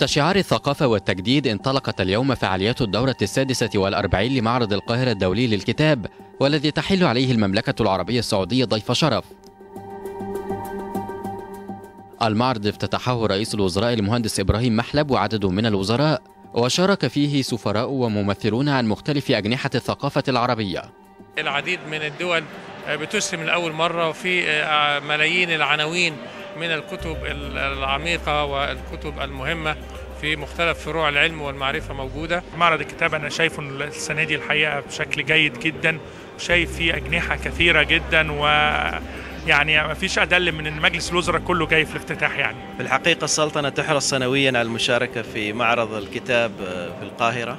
تحت شعار الثقافة والتجديد انطلقت اليوم فعاليات الدورة 46 لمعرض القاهرة الدولي للكتاب، والذي تحل عليه المملكة العربية السعودية ضيف شرف. المعرض افتتحه رئيس الوزراء المهندس إبراهيم محلب وعدد من الوزراء، وشارك فيه سفراء وممثلون عن مختلف أجنحة الثقافة العربية. العديد من الدول بتسهم لأول مرة في ملايين العناوين من الكتب العميقة والكتب المهمة في مختلف فروع العلم والمعرفة موجودة. معرض الكتاب أنا شايفه السنة دي الحقيقة بشكل جيد جدا، وشايف فيه أجنحة كثيرة جدا، ويعني ما فيش أدل من أن مجلس الوزراء كله جاي في الافتتاح. يعني في الحقيقة السلطنة تحرص سنويا على المشاركة في معرض الكتاب في القاهرة،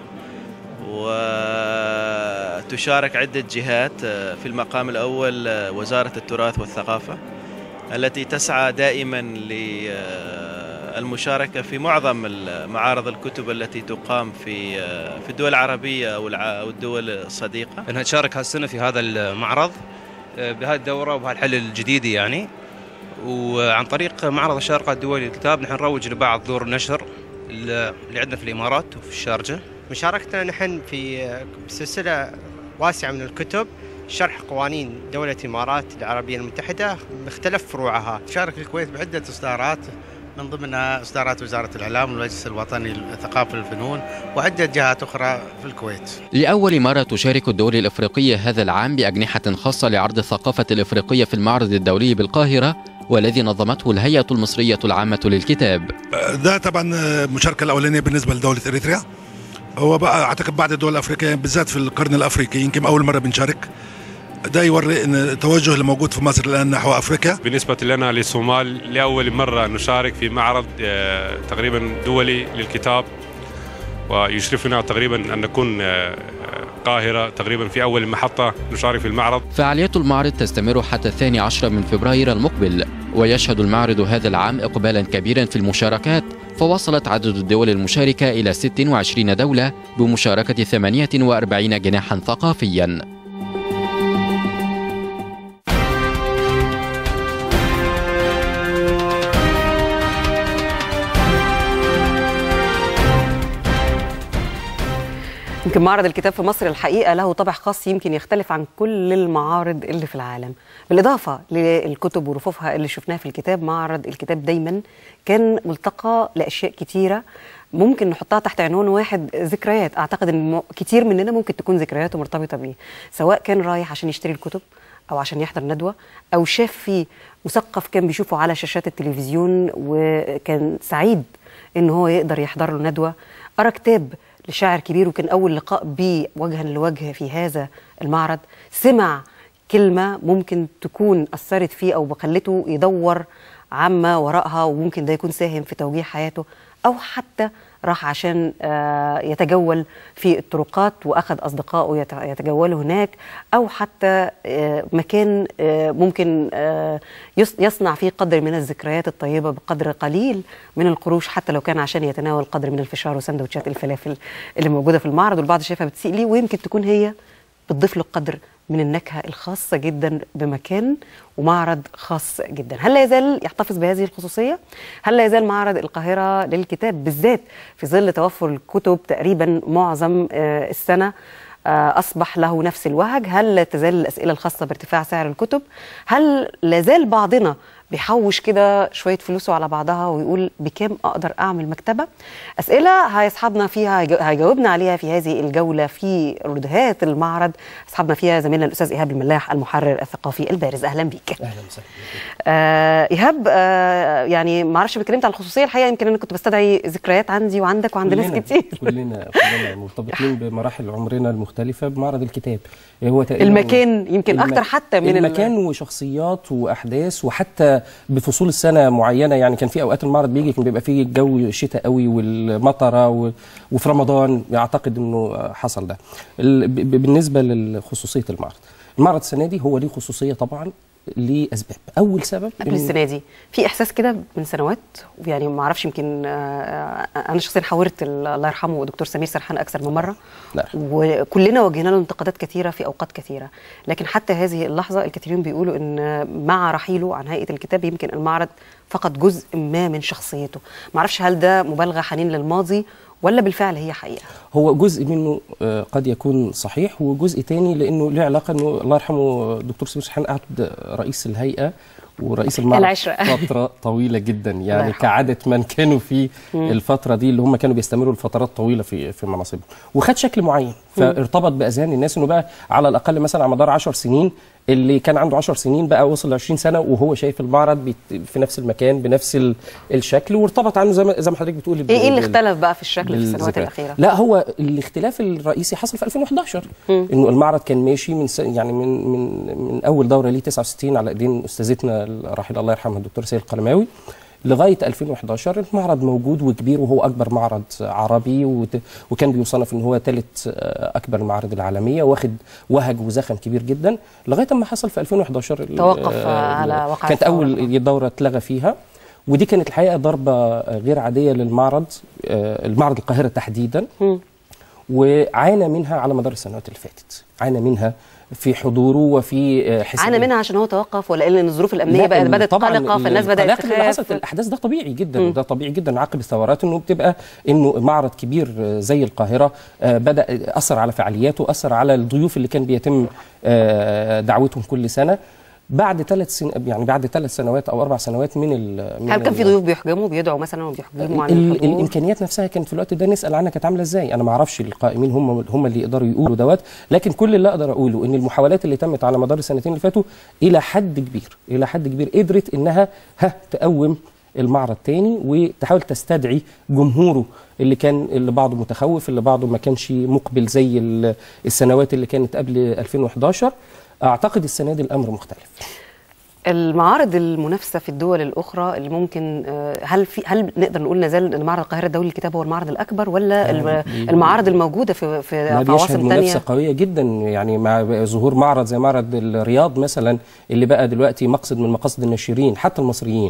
وتشارك عدة جهات. في المقام الأول وزارة التراث والثقافة التي تسعى دائما للمشاركة في معظم معارض الكتب التي تقام في الدول العربية أو الدول الصديقة. أنها تشارك هالسنة في هذا المعرض بهذه الدورة وبهالحل الجديد يعني، وعن طريق معرض الشارقة الدولي للكتاب نحن نروج لبعض دور النشر اللي عندنا في الإمارات وفي الشارجة. مشاركتنا نحن في سلسلة واسعة من الكتب، شرح قوانين دولة الإمارات العربية المتحدة مختلف فروعها. تشارك الكويت بعدة إصدارات، من ضمنها إصدارات وزارة الإعلام والمجلس الوطني للثقافة والفنون وعدة جهات أخرى في الكويت. لأول مرة تشارك الدول الإفريقية هذا العام بأجنحة خاصة لعرض الثقافة الإفريقية في المعرض الدولي بالقاهرة، والذي نظمته الهيئة المصرية العامة للكتاب. ده طبعا المشاركة الأولانية بالنسبة لدولة إريتريا، هو بقى أعتقد بعد الدول الأفريقية بالذات في القرن الأفريقي يمكن أول مرة بنشارك. ده يوري ان التوجه اللي موجود في مصر الان نحو افريقيا. بالنسبه لنا للصومال لاول مره نشارك في معرض تقريبا دولي للكتاب، ويشرفنا تقريبا ان نكون القاهره تقريبا في اول محطه نشارك في المعرض. فعاليات المعرض تستمر حتى 12 من فبراير المقبل، ويشهد المعرض هذا العام اقبالا كبيرا في المشاركات، فوصلت عدد الدول المشاركه الى 26 دوله بمشاركه 48 جناحا ثقافيا. يمكن معرض الكتاب في مصر الحقيقة له طابع خاص يمكن يختلف عن كل المعارض اللي في العالم، بالإضافة للكتب ورفوفها اللي شفناها في الكتاب. معرض الكتاب دايما كان ملتقى لأشياء كتيرة ممكن نحطها تحت عنوان واحد، ذكريات. أعتقد أن كتير مننا ممكن تكون ذكرياته مرتبطة بيه، سواء كان رايح عشان يشتري الكتب أو عشان يحضر ندوة، أو شاف فيه مثقف كان بيشوفه على شاشات التلفزيون وكان سعيد أنه هو يقدر يحضر له ندوة، قرأ كتاب لشاعر كبير وكان أول لقاء بيه وجها لوجه في هذا المعرض، سمع كلمة ممكن تكون أثرت فيه أو خلته يدور عما وراءها، وممكن ده يكون ساهم في توجيه حياته، أو حتى راح عشان يتجول في الطرقات وأخذ أصدقائه يتجولوا هناك، أو حتى مكان ممكن يصنع فيه قدر من الذكريات الطيبة بقدر قليل من القروش، حتى لو كان عشان يتناول قدر من الفشار وسندوتشات الفلافل اللي موجودة في المعرض، والبعض شايفها بتسيء ليه، ويمكن تكون هي بتضيف له قدر من النكهة الخاصة جدا بمكان ومعرض خاص جدا. هل لا يزال يحتفظ بهذه الخصوصية؟ هل لا يزال معرض القاهرة للكتاب بالذات في ظل توفر الكتب تقريبا معظم السنة أصبح له نفس الوهج؟ هل لا تزال الأسئلة الخاصة بارتفاع سعر الكتب؟ هل لا زال بعضنا بيحوش كده شوية فلوسه على بعضها ويقول بكام أقدر أعمل مكتبة؟ أسئلة هيصحبنا فيها، هيجاوبنا عليها في هذه الجولة في ردهات المعرض. يصحبنا فيها زميلنا الأستاذ إيهاب الملاح المحرر الثقافي البارز. أهلا بيك. أهلا وسهلا. إيهاب، يعني ما اعرفش اتكلمت عن الخصوصية الحقيقة، يمكن أنا كنت بستدعي ذكريات عندي وعندك وعند ناس كتير. كلنا مرتبطين بمراحل عمرنا المختلفة بمعرض الكتاب. هو المكان يمكن أكتر حتى من المكان وشخصيات وأحداث، وحتى بفصول السنة معينة. يعني كان في أوقات المعرض بيجي كان بيبقى فيه الجو شتاء قوي والمطرة، وفي رمضان أعتقد أنه حصل ده. بالنسبة لخصوصية المعرض السنة دي هو ليه خصوصية طبعا لاسباب. اول سبب قبل السنه دي في احساس كده من سنوات، يعني ما اعرفش، يمكن انا شخصيا حاورت الله يرحمه دكتور سمير سرحان اكثر من مره، وكلنا واجهنا له انتقادات كثيره في اوقات كثيره، لكن حتى هذه اللحظه الكثيرين بيقولوا ان مع رحيله عن هيئه الكتاب يمكن المعرض فقد جزء ما من شخصيته. ما اعرفش هل ده مبالغه، حنين للماضي، ولا بالفعل هي حقيقه؟ هو جزء منه قد يكون صحيح، وجزء تاني لانه له علاقه انه الله يرحمه الدكتور سمير سرحان قعد رئيس الهيئه ورئيس المعرض فتره طويله جدا، يعني كعاده من كانوا في الفتره دي اللي هم كانوا بيستمروا لفترات طويله في مناصبهم، وخد شكل معين فارتبط باذهان الناس انه بقى على الاقل مثلا على مدار 10 سنين اللي كان عنده 10 سنين بقى وصل ل 20 سنه وهو شايف المعرض في نفس المكان بنفس الشكل، وارتبط عنه زي ما حضرتك بتقولي. ايه اللي اختلف بقى في الشكل في السنوات الاخيره؟ لا، هو الاختلاف الرئيسي حصل في 2011 انه المعرض كان ماشي يعني من اول دوره ليه 69 على ايدين استاذتنا الراحله الله يرحمها الدكتور سيد القلماوي لغايه 2011 المعرض موجود وكبير، وهو اكبر معرض عربي، وكان بيصنف ان هو ثالث اكبر المعارض العالميه، واخد وهج وزخم كبير جدا لغايه ما حصل في 2011 توقف على وقع كانت اول دوره اتلغى فيها، ودي كانت الحقيقه ضربه غير عاديه للمعرض، المعرض القاهره تحديدا، وعانى منها على مدار السنوات اللي فاتت، عانى منها في حضوره وفي حسابه. عانى منها عشان هو توقف، ولا ان الظروف الامنيه بدات قلقه فالناس بدات تخاف؟ اللي حصلت الاحداث ده طبيعي جدا، ده طبيعي جدا عقب الثورات، انه بتبقى انه معرض كبير زي القاهره بدا اثر على فعالياته، اثر على الضيوف اللي كان بيتم دعوتهم كل سنه. بعد 3 سنوات او 4 سنوات من هل كان في ضيوف بيحجموا بيدعوا مثلا وبيحجموا عن الحضور؟ الامكانيات نفسها كانت في الوقت ده نسال عنها كانت عامله ازاي، انا ما اعرفش القائمين هم اللي يقدروا يقولوا دوت، لكن كل اللي اقدر اقوله ان المحاولات اللي تمت على مدار السنتين اللي فاتوا الى حد كبير قدرت انها تقوم المعرض تاني وتحاول تستدعي جمهوره اللي بعضه متخوف، اللي بعضه ما كانش مقبل زي السنوات اللي كانت قبل 2011. اعتقد السنه دي الامر مختلف. المعارض المنافسه في الدول الاخرى اللي ممكن هل نقدر نقول نزال معرض القاهره الدولي للكتاب هو المعرض الاكبر، ولا المعارض الموجوده في عواصم ثانيه؟ منافسه قويه جدا، يعني مع ظهور معرض زي معرض الرياض مثلا اللي بقى دلوقتي مقصد من مقاصد الناشرين حتى المصريين،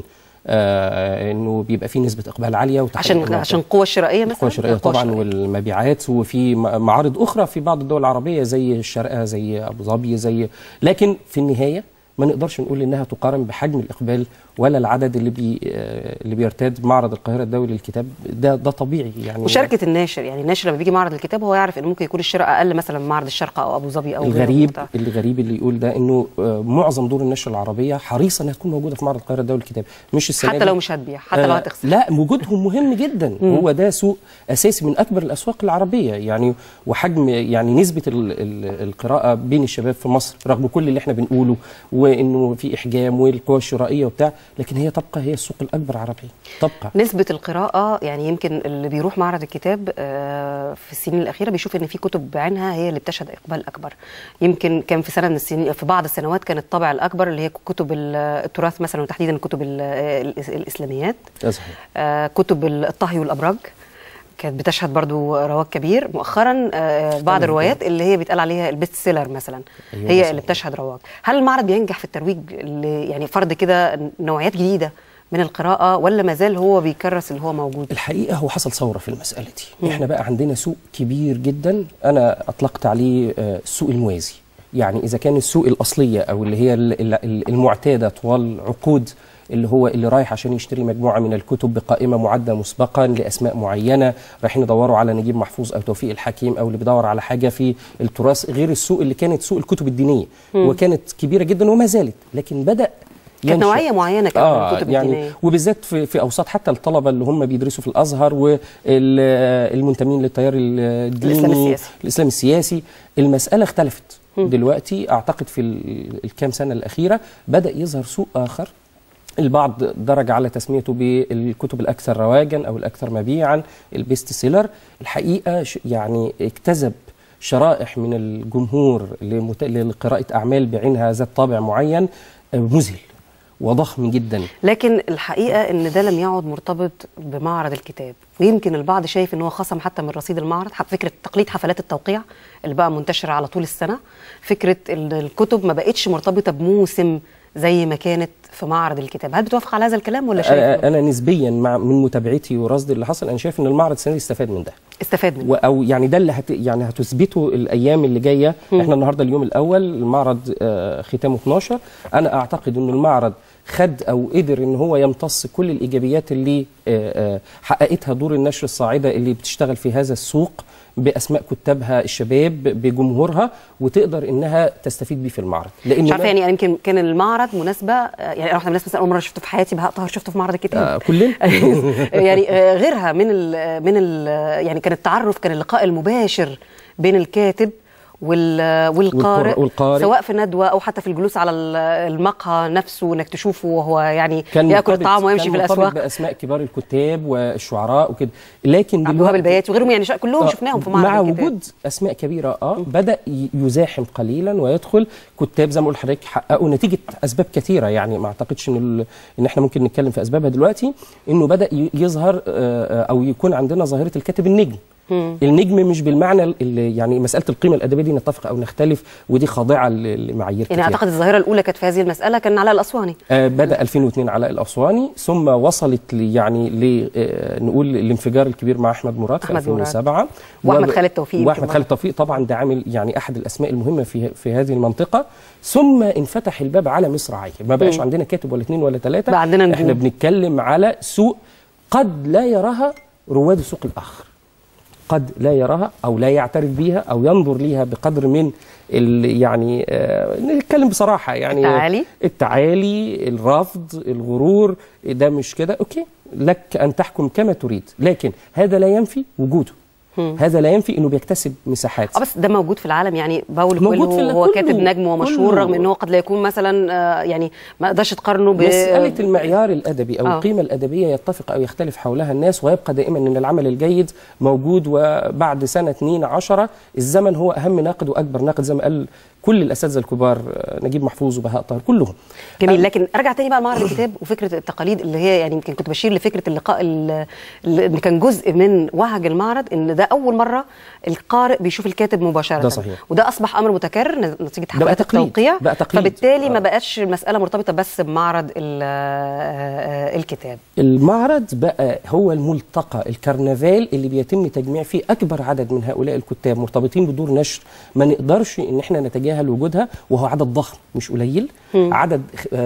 انه بيبقى فيه نسبه اقبال عاليه عشان القوه الشرائيه مثلا، القوه الشرائيه طبعا والمبيعات، وفي معارض اخرى في بعض الدول العربيه زي الشارقه زي ابو ظبي لكن في النهايه ما نقدرش نقول انها تقارن بحجم الاقبال ولا العدد اللي بيرتاد معرض القاهره الدولي للكتاب، ده طبيعي يعني. وشاركه الناشر، يعني الناشر لما بيجي معرض الكتاب هو يعرف ان ممكن يكون الشراء اقل مثلا من معرض الشارقه او ابو ظبي او الغريب اللي يقول ده انه معظم دور النشر العربيه حريصه انها تكون موجوده في معرض القاهره الدولي للكتاب، مش السنه حتى لو مش هتبيع، حتى لو هتخسر، لا وجودهم مهم جدا. هو ده سوق اساسي من اكبر الاسواق العربيه يعني، وحجم يعني نسبه القراءه بين الشباب في مصر رغم كل اللي احنا بنقوله وانه في احجام والقوى الشرائيه وبتاع، لكن هي تبقى هي السوق الاكبر عربيا. تبقى نسبه القراءه، يعني يمكن اللي بيروح معرض الكتاب في السنين الاخيره بيشوف ان في كتب بعينها هي اللي بتشهد اقبال اكبر. يمكن كان في سنه من السنين، في بعض السنوات كان الطابع الاكبر اللي هي كتب التراث مثلا، وتحديدا كتب الاسلاميات، كتب الطهي والابراج كانت بتشهد برضو رواج كبير. مؤخرا بعض الروايات اللي هي بيتقال عليها البيست سيلر مثلا هي اللي بتشهد رواج. هل المعرض بينجح في الترويج يعني فرض كده نوعيات جديده من القراءه، ولا ما زال هو بيكرس اللي هو موجود؟ الحقيقه هو حصل ثوره في المساله دي. احنا بقى عندنا سوق كبير جدا، انا اطلقت عليه السوق الموازي. يعني اذا كان السوق الاصليه او اللي هي المعتاده طوال عقود اللي رايح عشان يشتري مجموعه من الكتب بقائمه معده مسبقا لاسماء معينه، رايحين يدوروا على نجيب محفوظ او توفيق الحكيم، او اللي بيدور على حاجه في التراث، غير السوق اللي كانت سوق الكتب الدينيه وكانت كبيره جدا وما زالت، لكن بدا كانت نوعيه معينه كمان من الكتب يعني الدينيه، وبالذات في اوساط حتى الطلبه اللي هم بيدرسوا في الازهر والمنتمين للتيار الديني الاسلامي السياسي. المساله اختلفت دلوقتي، اعتقد في الكام سنه الاخيره بدا يظهر سوق اخر، البعض درج على تسميته بالكتب الأكثر رواجا أو الأكثر مبيعا، البيست سيلر. الحقيقة يعني اكتسب شرائح من الجمهور لقراءة أعمال بعينها ذات طابع معين مذهل وضخم جدا. لكن الحقيقة ان ده لم يعد مرتبط بمعرض الكتاب، ويمكن البعض شايف ان هو خصم حتى من رصيد المعرض. فكرة تقليد حفلات التوقيع اللي بقى منتشرة على طول السنة، فكرة الكتب ما بقتش مرتبطة بموسم زي ما كانت في معرض الكتاب. هل بتوافق على هذا الكلام ولا شايف؟ انا نسبيا من متابعتي ورصدي اللي حصل، انا شايف ان المعرض السنه دي استفاد من ده. استفاد منه، او يعني ده اللي يعني هتثبته الايام اللي جايه. احنا النهارده اليوم الاول، المعرض ختامه 12. انا اعتقد ان المعرض خد او قدر ان هو يمتص كل الايجابيات اللي حققتها دور النشر الصاعده اللي بتشتغل في هذا السوق باسماء كتابها الشباب بجمهورها، وتقدر انها تستفيد بيه في المعرض. لان مش عارفه يعني يمكن كان المعرض مناسبه، يعني انا واحده من الناس مثلا اول مره شفته في حياتي بهاء طاهر شفته في معرض الكتاب. كلنا يعني غيرها من ال يعني كان التعرف، كان اللقاء المباشر بين الكاتب والقارئ سواء في ندوه او حتى في الجلوس على المقهى نفسه، انك تشوفه وهو يعني ياكل طعام ويمشي في الاسواق. كان باسماء كبار الكتاب والشعراء وكده، لكن عبد الوهاب البياتي وغيرهم، يعني كلهم شفناهم في معرض مع الكتاب. وجود اسماء كبيره بدا يزاحم قليلا ويدخل كتاب زي ما قلت لحضرتك حققوا نتيجه اسباب كثيره. يعني ما اعتقدش ان احنا ممكن نتكلم في اسبابها دلوقتي. انه بدا يظهر او يكون عندنا ظاهره الكاتب النجم. النجم مش بالمعنى اللي يعني مساله القيمه الادبيه دي نتفق او نختلف، ودي خاضعه لمعايير كتير. يعني اعتقد الظاهره الاولى كانت في هذه المساله كان علاء الاسواني. بدا 2002 علاء الاسواني، ثم وصلت يعني نقول الانفجار الكبير مع احمد مراد في 2007 واحمد خالد توفيق. واحمد خالد توفيق طبعا ده عامل يعني احد الاسماء المهمه في هذه المنطقه. ثم انفتح الباب على مصراعيه، ما بقاش عندنا كاتب ولا اثنين ولا ثلاثه، بقى عندنا نجوم. احنا بنتكلم على سوق قد لا يراها رواد السوق الاخر، قد لا يراها أو لا يعترف بيها أو ينظر ليها بقدر من يعني نتكلم بصراحة، يعني التعالي، الرفض، الغرور. ده مش كده، أوكي لك أن تحكم كما تريد، لكن هذا لا ينفي وجوده. هذا لا ينفي انه بيكتسب مساحات. بس ده موجود في العالم، يعني باولو كويلو هو كاتب نجم ومشهور، رغم انه قد لا يكون مثلا يعني ما اقدرش تقارنه مسألة المعيار الادبي او القيمه الادبيه يتفق او يختلف حولها الناس، ويبقى دائما ان العمل الجيد موجود، وبعد سنه 2 10 الزمن هو اهم ناقد واكبر ناقد زي ما قال كل الاساتذه الكبار، نجيب محفوظ وبهاء طاهر كلهم. جميل. لكن ارجع تاني بقى لمعرض الكتاب وفكره التقاليد اللي هي يعني يمكن كنت بشير لفكره اللقاء اللي كان جزء من وهج المعرض، ان ده اول مره القارئ بيشوف الكاتب مباشره. ده صحيح. وده اصبح امر متكرر نتيجه حملات التوقيع، فبالتالي ما بقاش مساله مرتبطه بس بمعرض الكتاب. المعرض بقى هو الملتقى، الكرنفال اللي بيتم تجميع فيه اكبر عدد من هؤلاء الكتاب مرتبطين بدور نشر ما نقدرش ان احنا نتجاهل وجودها، وهو عدد ضخم مش قليل. عدد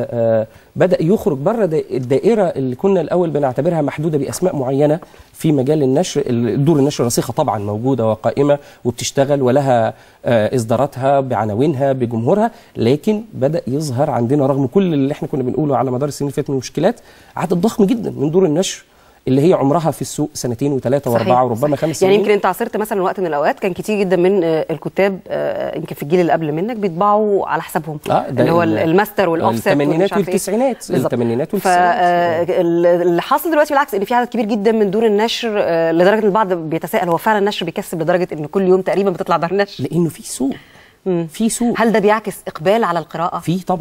بدأ يخرج بره الدائرة اللي كنا الأول بنعتبرها محدودة بأسماء معينة في مجال النشر. دور النشر الرصيقة طبعا موجودة وقائمة وبتشتغل ولها إصداراتها بعناوينها بجمهورها، لكن بدأ يظهر عندنا رغم كل اللي احنا كنا بنقوله على مدار السنين اللي فاتت من مشكلات، عدد ضخم جدا من دور النشر اللي هي عمرها في السوق 2 و3 و4 وربما 5 سنين. يعني يمكن انت عاصرت مثلا وقت من الاوقات كان كتير جدا من الكتاب يمكن في الجيل اللي قبل منك بيطبعوا على حسابهم، اللي هو الماستر والاوفست الثمانينات والتسعينات. الثمانينات والتسعينات. فاللي حاصل دلوقتي بالعكس ان في عدد كبير جدا من دور النشر، لدرجه ان البعض بيتساءل هو فعلا النشر بيكسب لدرجه ان كل يوم تقريبا بتطلع دار نشر؟ لانه في سوق. في سوق. هل ده بيعكس اقبال على القراءه؟ في طبعا.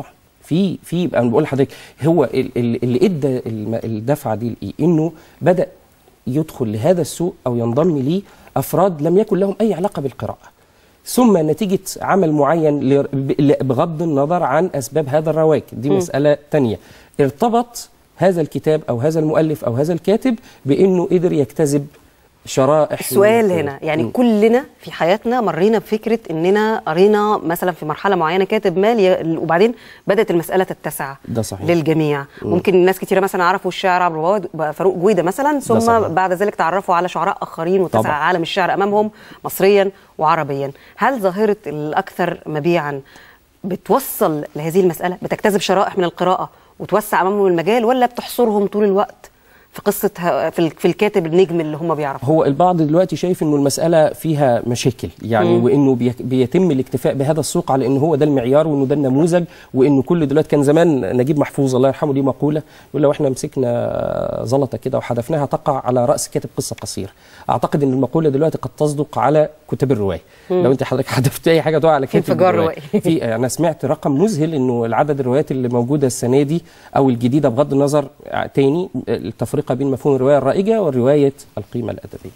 في انا بقول لحضرتك هو اللي ادى الدفعه دي لايه؟ انه بدا يدخل لهذا السوق او ينضم ليه افراد لم يكن لهم اي علاقه بالقراءه، ثم نتيجه عمل معين بغض النظر عن اسباب هذا الرواج، دي مساله ثانيه، ارتبط هذا الكتاب او هذا المؤلف او هذا الكاتب بانه قدر يجتذب شرائح. السؤال هنا يعني كلنا في حياتنا مرينا بفكره اننا قرينا مثلا في مرحله معينه كاتب مال وبعدين بدات المساله تتسع. ده صحيح. للجميع. ممكن ناس كتيره مثلا عرفوا الشاعر عبد الوهاب فاروق جويده مثلا، ثم بعد ذلك تعرفوا على شعراء اخرين واتسع عالم الشعر امامهم مصريا وعربيا. هل ظاهره الاكثر مبيعا بتوصل لهذه المساله، بتجتذب شرائح من القراءه وتوسع امامهم المجال، ولا بتحصرهم طول الوقت في قصه في الكاتب النجم اللي هم بيعرفوا؟ هو البعض دلوقتي شايف انه المساله فيها مشاكل يعني، وانه بيتم الاكتفاء بهذا السوق على انه هو ده المعيار وانه ده النموذج، وانه كل دلوقتي كان زمان نجيب محفوظ الله يرحمه ليه مقوله يقول لو احنا مسكنا زلطه كده وحذفناها تقع على راس كاتب قصه قصيره. اعتقد ان المقوله دلوقتي قد تصدق على كتاب الروايه. لو انت حضرتك حذفت اي حاجه تقع على كاتب الروايه. في انا سمعت رقم مذهل انه العدد الروايات اللي موجوده السنه دي او الجديده بغض النظر تاني التفرقه بين مفهوم الروايه الرائجه والروايه القيمه الادبيه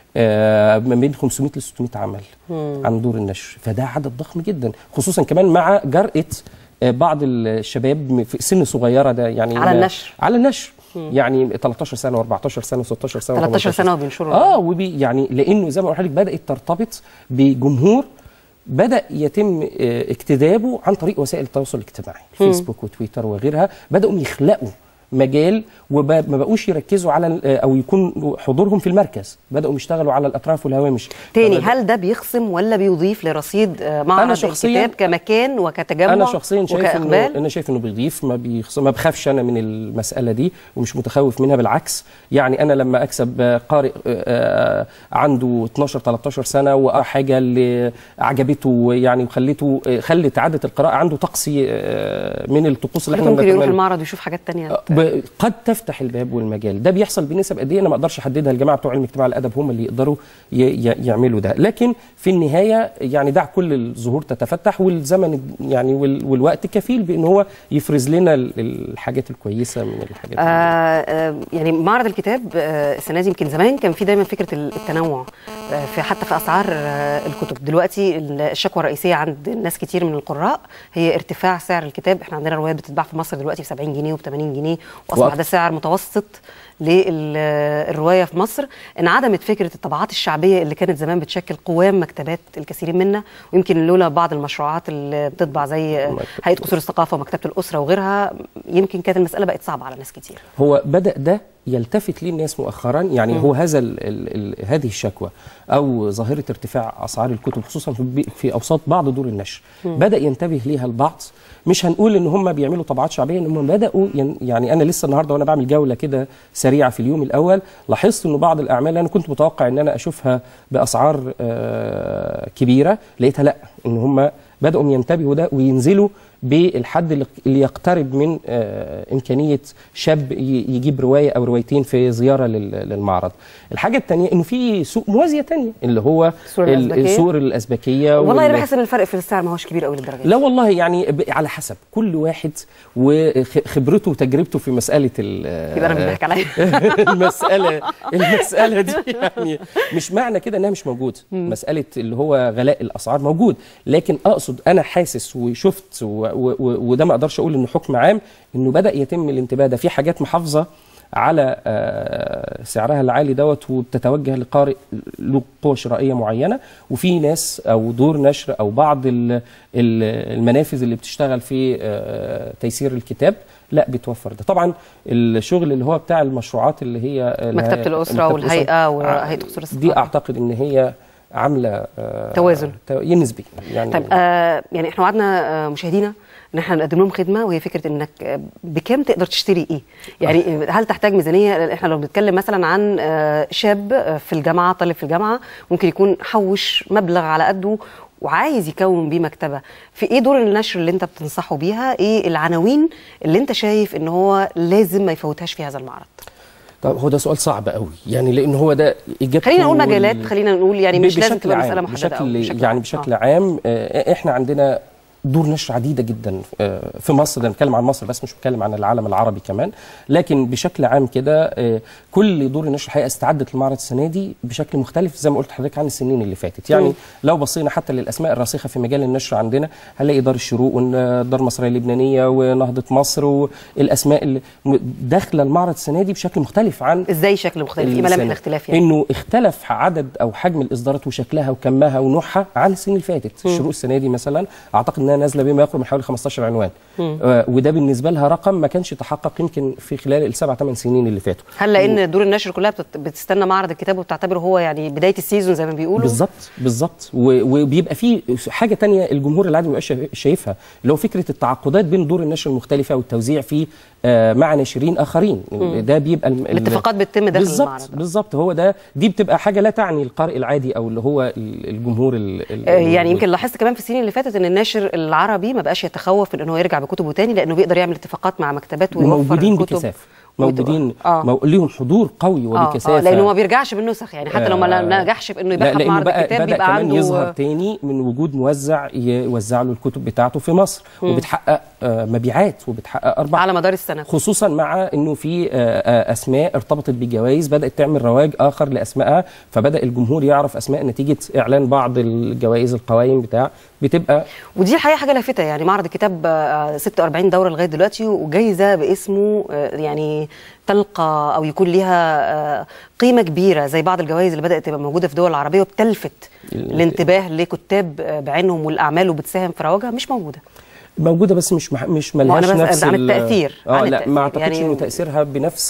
ما بين 500 ل 600 عمل عن دور النشر، فده عدد ضخم جدا، خصوصا كمان مع جرأة بعض الشباب في سن صغيره ده يعني على النشر يعني 13 سنه و14 سنه و16 سنه 13 سنه وبينشروا يعني لانه زي ما قلت لك بدات ترتبط بجمهور بدأ يتم اكتدابه عن طريق وسائل التواصل الاجتماعي، فيسبوك وتويتر وغيرها. بدأوا يخلقوا مجال وما بقوش يركزوا على او يكون حضورهم في المركز، بدأوا يشتغلوا على الاطراف والهوامش. تاني هل ده بيخصم ولا بيضيف لرصيد معرض الكتاب كمكان وكتجمع؟ انا شخصيا شايف انه بيضيف، ما بخافش انا من المساله دي ومش متخوف منها، بالعكس. يعني انا لما اكسب قارئ عنده 12 13 سنه وحاجه اللي عجبته يعني خلت عاده القراءه عنده طقس من الطقوس اللي احنا ممكن يروح المعرض ويشوف حاجات ثانيه قد تفتح الباب والمجال. ده بيحصل بنسب قد ايه انا ما اقدرش احددها، الجماعه بتوع علم الاجتماع الادب هم اللي يقدروا يعملوا ده. لكن في النهايه يعني دع كل الزهور تتفتح، والزمن يعني والوقت كفيل بان هو يفرز لنا الحاجات الكويسه من الحاجات يعني معرض الكتاب السنه دي يمكن زمان كان في دايما فكره التنوع في حتى في اسعار الكتب. دلوقتي الشكوى الرئيسيه عند ناس كتير من القراء هي ارتفاع سعر الكتاب. احنا عندنا روايات بتتباع في مصر دلوقتي ب 70 جنيه وب 80 جنيه، واصبح ده سعر متوسط للروايه في مصر. انعدمت فكره الطبعات الشعبيه اللي كانت زمان بتشكل قوام مكتبات الكثيرين منا، ويمكن لولا بعض المشروعات اللي بتطبع زي هيئه قصور الثقافه ومكتبه الاسره وغيرها يمكن كانت المساله بقت صعبه على ناس كتير. هو بدا ده يلتفت ليه الناس مؤخرا، يعني هو هذا هذه الشكوى او ظاهره ارتفاع اسعار الكتب خصوصا في اوساط بعض دور النشر بدا ينتبه ليها البعض. مش هنقول ان هم بيعملوا طبعات شعبيه، ان هم بداوا يعني انا لسه النهارده وانا بعمل جوله كده سريعه في اليوم الاول لاحظت انه بعض الاعمال انا كنت متوقع ان انا اشوفها باسعار كبيره، لقيتها لا، ان هم بداوا ينتبهوا ده وينزلوا بالحد اللي يقترب من إمكانية شاب يجيب رواية أو روايتين في زيارة للمعرض. الحاجة الثانية إنه في سوق موازية ثانية اللي هو السور الأزبكية. والله أنا بحس إن الفرق في السعر ما هوش كبير قوي للدرجة. لا والله يعني على حسب كل واحد وخبرته وتجربته في مسألة يبقى أنا بضحك عليا المسألة دي يعني مش معنى كده إنها مش موجودة. مسألة اللي هو غلاء الأسعار موجود، لكن أقصد أنا حاسس وشفت وده ما اقدرش اقول انه حكم عام انه بدا يتم الانتباه ده. في حاجات محافظه على سعرها العالي دوت وبتتوجه لقارئ له قوه شرائيه معينه، وفي ناس او دور نشر او بعض المنافذ اللي بتشتغل في تيسير الكتاب لا بتوفر ده. طبعا الشغل اللي هو بتاع المشروعات اللي هي مكتبه الاسره والهيئه وهيئه قصور الثقافه دي اعتقد ان هي عامله توازن نسبي يعني. طيب يعني احنا وعدنا مشاهدينا ان احنا نقدم لهم خدمه، وهي فكره انك بكام تقدر تشتري ايه؟ يعني هل تحتاج ميزانيه؟ احنا لو بنتكلم مثلا عن شاب في الجامعه، طالب في الجامعه ممكن يكون حوش مبلغ على قده وعايز يكون بيه مكتبه، في ايه دور النشر اللي انت بتنصحه بيها؟ ايه العناوين اللي انت شايف ان هو لازم ما يفوتهاش في هذا المعرض؟ طب هو ده سؤال صعب قوي يعني، لان هو ده اجابته خلينا نقول مجالات، خلينا نقول يعني مش لازم تبقى مساله محدده بشكل عام. احنا عندنا دور نشر عديده جدا في مصر، ده بنتكلم عن مصر بس مش بنتكلم عن العالم العربي كمان، لكن بشكل عام كده كل دور النشر الحقيقه استعدت للمعرض السنه دي بشكل مختلف زي ما قلت لحضرتك عن السنين اللي فاتت. يعني لو بصينا حتى للاسماء الراسخه في مجال النشر عندنا هنلاقي دار الشروق والدار المصريه اللبنانيه ونهضه مصر، والاسماء اللي داخله المعرض السنه دي بشكل مختلف عن ازاي شكل مختلف؟ ايه ملامح الاختلاف يعني؟ انه اختلف عدد او حجم الاصدارات وشكلها وكمها ونوعها عن السنين اللي فاتت. الشروق السنه دي مثلا اعتقد انها نازله بما يقرب من حوالي 15 عنوان، وده بالنسبه لها رقم ما كانش يتحقق يمكن في خلال ال7-8 سنين اللي فاتوا. هل لان دور النشر كلها بتستنى معرض الكتاب وبتعتبره هو يعني بدايه السيزون زي ما بيقولوا؟ بالظبط. وبيبقى في حاجه ثانيه الجمهور العادي ما بيبقاش شايفها، اللي هو فكره التعاقدات بين دور النشر المختلفه والتوزيع في مع ناشرين اخرين. ده بيبقى الاتفاقات بتتم داخل المعرض. بالظبط هو دي بتبقى حاجه لا تعني القارئ العادي او اللي هو الجمهور يعني يمكن لاحظت كمان في السنين اللي فاتت ان الناشر العربي ما بقاش يتخوف من انه يرجع بكتبه تاني، لانه بيقدر يعمل اتفاقات مع مكتبات ويوفر موجودين بكثافه موجودين ليهم حضور قوي وبكثافه لانه ما بيرجعش بالنسخ، يعني حتى لو ما نجحش في انه يبيعها في معرض الكتاب بيبقى كمان عنده يظهر تاني من وجود موزع يوزع له الكتب بتاعته في مصر، وبتحقق مبيعات وبتحقق ارباح على مدار السنه، خصوصا مع انه في اسماء ارتبطت بجوائز بدات تعمل رواج اخر لاسمائها، فبدا الجمهور يعرف اسماء نتيجه اعلان بعض الجوائز القوائم بتبقى ودي الحقيقه حاجه لافته. يعني معرض الكتاب 46 دوره لغايه دلوقتي، وجايزه باسمه يعني تلقى او يكون ليها قيمه كبيره زي بعض الجوائز اللي بدات تبقى موجوده في الدول العربيه وبتلفت الانتباه لكتاب بعينهم والاعمال وبتساهم في رواجها، مش موجوده بس مش ملهاش نفس عن التاثير. لا ما اعتقدش يعني انه تاثيرها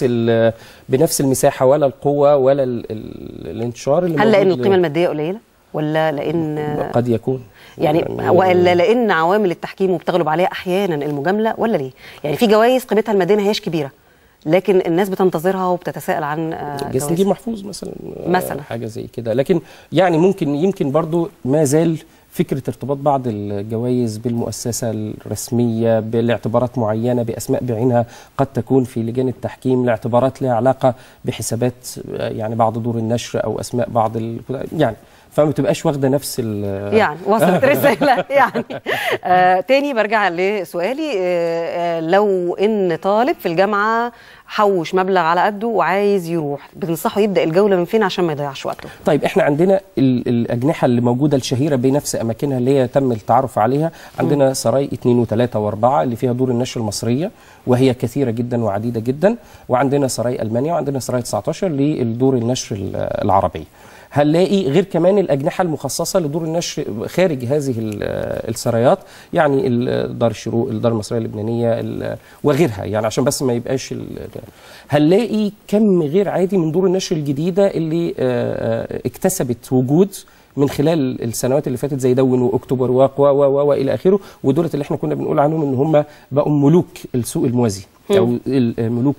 بنفس المساحه ولا القوه ولا الانتشار اللي هل لان القيمه الماديه قليله ولا لان قد يكون يعني والا لان عوامل التحكيم وبتغلب عليها احيانا المجامله، ولا ليه؟ يعني في جوائز قيمتها الماديه ما هياش كبيره لكن الناس بتنتظرها وبتتساءل عن جائزة نجيب محفوظ مثلا حاجه زي كده، لكن يعني يمكن برضو ما زال فكره ارتباط بعض الجوائز بالمؤسسه الرسميه بالاعتبارات معينه باسماء بعينها قد تكون في لجان التحكيم، لاعتبارات لها علاقه بحسابات يعني بعض دور النشر او اسماء بعض يعني فما تبقاش واخده نفس يعني وصلت رساله يعني. تاني برجع لسؤالي، لو ان طالب في الجامعه حوش مبلغ على قده وعايز يروح، بتنصحه يبدا الجوله من فين عشان ما يضيعش وقته؟ طيب احنا عندنا الاجنحه اللي موجوده الشهيره بنفس اماكنها اللي هي تم التعرف عليها، عندنا سراي 2 و3 و4 اللي فيها دور النشر المصريه وهي كثيره جدا وعديده جدا، وعندنا سراي المانيا، وعندنا سراي 19 للدور النشر العربيه. هنلاقي غير كمان الأجنحة المخصصة لدور النشر خارج هذه السرايات، يعني دار الشروق، الدار المصرية اللبنانية وغيرها، يعني عشان بس ما يبقاش هنلاقي كم غير عادي من دور النشر الجديدة اللي اكتسبت وجود من خلال السنوات اللي فاتت زي دون واكتوبر والى اخره، ودولت اللي احنا كنا بنقول عنهم ان هم بقوا ملوك السوق الموازي او ملوك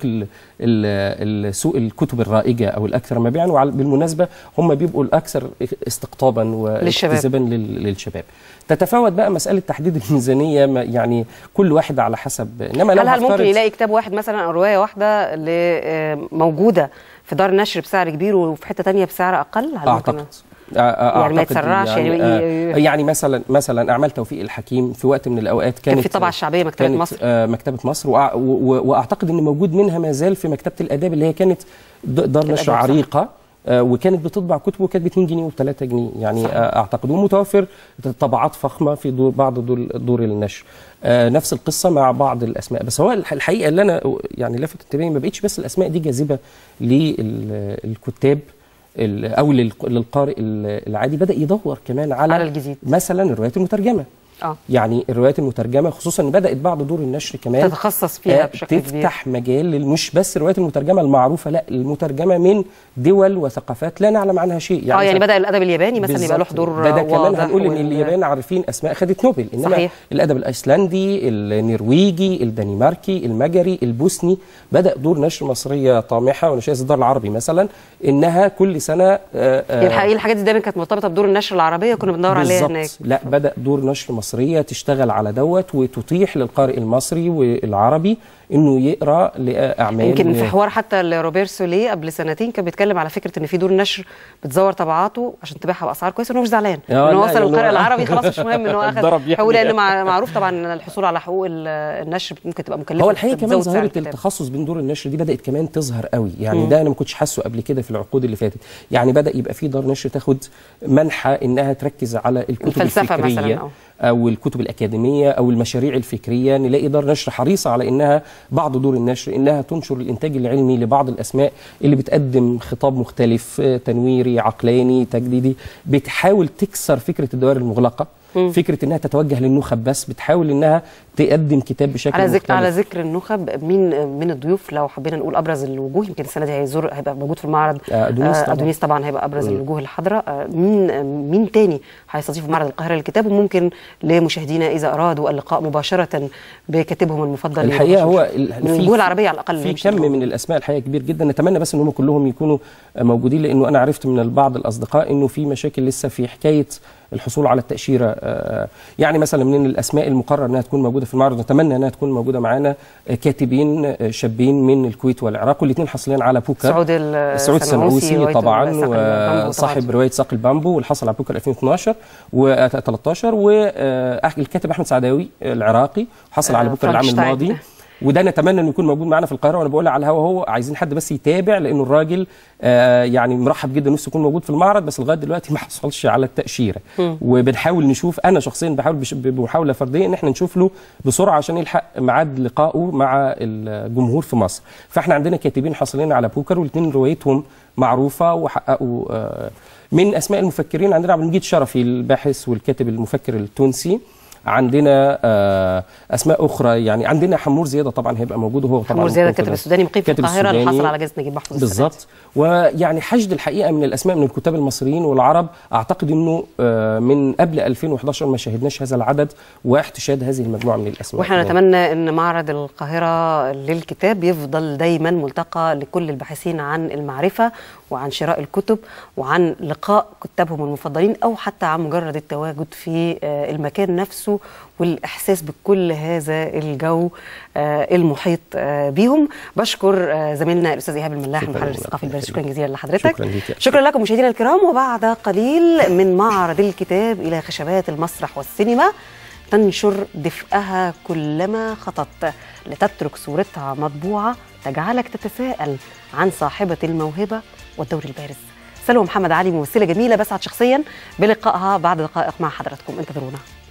السوق الكتب الرائجه او الاكثر مبيعا، وبالمناسبه هم بيبقوا الاكثر استقطابا واجتذابا للشباب. تتفاوت بقى مساله تحديد الميزانيه، يعني كل واحد على حسب. انما هل ممكن يلاقي كتاب واحد مثلا او روايه واحده موجوده في دار النشر بسعر كبير وفي حته ثانيه بسعر اقل؟ هل اعتقد يعني ما يتسرعش يعني مثلا اعمال توفيق الحكيم في وقت من الاوقات كان في الطبعه الشعبيه مكتبه مصر واعتقد ان موجود منها ما زال في مكتبه الاداب اللي هي كانت دار نشر عريقه، وكانت بتطبع كتب وكانت ب 2 جنيه و3 جنيه يعني صحيح. اعتقد ومتوفر طبعات فخمه في بعض دور النشر. نفس القصه مع بعض الاسماء، بس هو الحقيقه اللي انا يعني لفت انتباهي ما بقتش بس الاسماء دي جاذبه للكتاب او للقارئ العادي، بدا يدور كمان على الجديد، مثلا الروايات المترجمه. يعني الروايات المترجمه خصوصا بدات بعض دور النشر كمان تتخصص فيها بشكل كبير، تفتح مجال مش بس الروايات المترجمه المعروفه، لا المترجمه من دول وثقافات لا نعلم عنها شيء. يعني بدا الادب الياباني مثلا يبقى له حضور ده كمان هنقول ان اليابان عارفين اسماء خدت نوبل، انما صحيح. الادب الايسلندي، النرويجي، الدنماركي، المجري، البوسني، بدا دور نشر مصريه طامحه ونشاز الدار العربي مثلا انها كل سنه الحقيقه الحاجات دي دايما كانت مرتبطه بدور النشر العربيه كنا بندور عليها هناك. لا بدا دور نشر مصريه تشتغل على دوت وتتيح للقارئ المصري والعربي انه يقرا لاعمال. يمكن في حوار حتى لروبير سوليه قبل سنتين كان بيتكلم على فكره ان في دور نشر بتزور طبعاته عشان تبيعها باسعار كويسه، وانه مش زعلان انه وصل للقارئ العربي، خلاص مش مهم انه اخذ حقوق، لان معروف طبعا الحصول على حقوق النشر ممكن تبقى مكلفه. هو الحقيقه كمان ظاهره التخصص بين دور النشر دي بدات كمان تظهر قوي، يعني ده انا ما كنتش حاسه قبل كده في العقود اللي فاتت، يعني بدا يبقى في دار نشر تاخد منحى انها تركز على الكتب الفكريه او الكتب الاكاديميه او المشاريع الفكريه. نلاقي دار نشر حريصه على انها بعض دور النشر انها تنشر الانتاج العلمي لبعض الاسماء اللي بتقدم خطاب مختلف تنويري عقلاني تجديدي، بتحاول تكسر فكره الدوائر المغلقه، فكره انها تتوجه للنخب بس، بتحاول انها تقدم كتاب بشكل مختلف. على ذكر النخب، مين من الضيوف لو حبينا نقول ابرز الوجوه؟ يمكن السنه دي هيبقى موجود في المعرض أدونيس طبعا هيبقى ابرز الوجوه الحاضره. مين تاني هيستضيف معرض القاهره للكتاب؟ وممكن لمشاهدينا اذا ارادوا اللقاء مباشره بكاتبهم المفضل الحقيقه هو من الوجوه العربيه على الاقل في كم من الاسماء الحقيقه كبير جدا، نتمنى بس ان هم كلهم يكونوا موجودين، لانه انا عرفت من بعض الاصدقاء انه في مشاكل لسه في حكايه الحصول على التاشيره. يعني مثلا من الاسماء المقرر انها تكون موجوده في المعرض، نتمنى انها تكون موجوده معانا كاتبين شابين من الكويت والعراق، والاثنين حاصلين على بوكر. سعود السنعوسي طبعا، وصاحب روايه ساق البامبو واللي حصل على بوكر 2012 و13، والكاتب احمد سعداوي العراقي حصل على بوكر العام الماضي، وده نتمنى انه يكون موجود معنا في القاهره. وانا بقولها على الهوا، هو عايزين حد بس يتابع، لانه الراجل يعني مرحب جدا نفسه يكون موجود في المعرض، بس لغايه دلوقتي ما حصلش على التاشيره. وبنحاول نشوف، انا شخصيا بحاول بمحاوله فرديه ان احنا نشوف له بسرعه عشان يلحق ميعاد لقائه مع الجمهور في مصر. فاحنا عندنا كاتبين حاصلين على بوكر، والاثنين روايتهم معروفه وحققوا. من اسماء المفكرين عندنا عبد المجيد شرفي الباحث والكاتب المفكر التونسي، عندنا اسماء اخرى، يعني عندنا حمور زياده طبعا هيبقى موجود، وهو طبعا حمور زياده الكاتب السوداني مقيم في القاهره اللي حصل على جائزه نجيب محفوظ بالظبط. ويعني حشد الحقيقه من الاسماء من الكتاب المصريين والعرب، اعتقد انه من قبل 2011 ما شاهدناش هذا العدد واحتشاد هذه المجموعه من الاسماء. واحنا نتمنى ان معرض القاهره للكتاب يفضل دايما ملتقى لكل الباحثين عن المعرفه وعن شراء الكتب وعن لقاء كتابهم المفضلين، او حتى عن مجرد التواجد في المكان نفسه والإحساس بكل هذا الجو المحيط بيهم. بشكر زميلنا الأستاذ إيهاب الملاح المحرر الثقافي البارز، شكرا جزيلا لحضرتك. شكرا لكم مشاهدينا الكرام. وبعد قليل من معرض الكتاب إلى خشبات المسرح والسينما، تنشر دفئها كلما خططت لتترك صورتها مطبوعة تجعلك تتساءل عن صاحبة الموهبة والدور البارز. سلوى محمد علي ممثلة جميلة، بسعد شخصيا بلقائها بعد دقائق مع حضراتكم، انتظرونا.